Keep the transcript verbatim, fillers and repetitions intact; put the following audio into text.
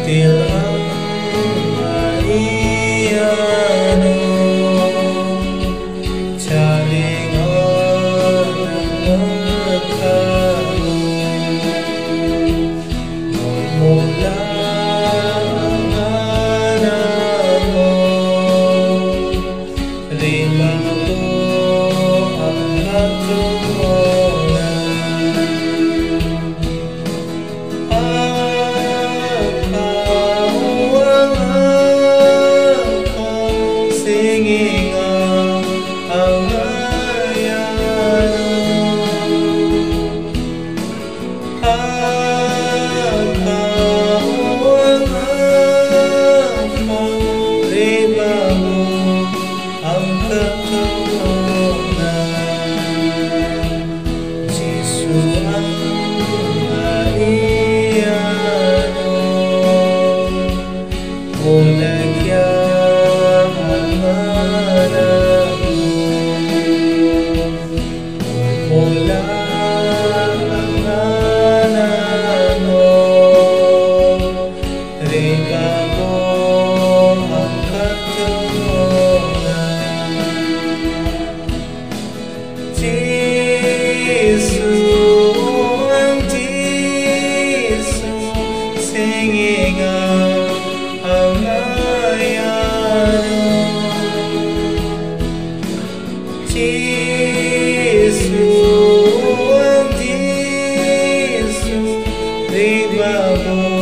Bilang maiyano jaringan nagkano mula ang anak mo lima ko ang katungunan singing ang ayano akawangan mo riba mo ang katutunan Jesu ang maiyano mulagyan mula ang anak mo riba mo ang katutunan Jesu ang Jesu singing ang ayano Jesu ang Jesu riba mo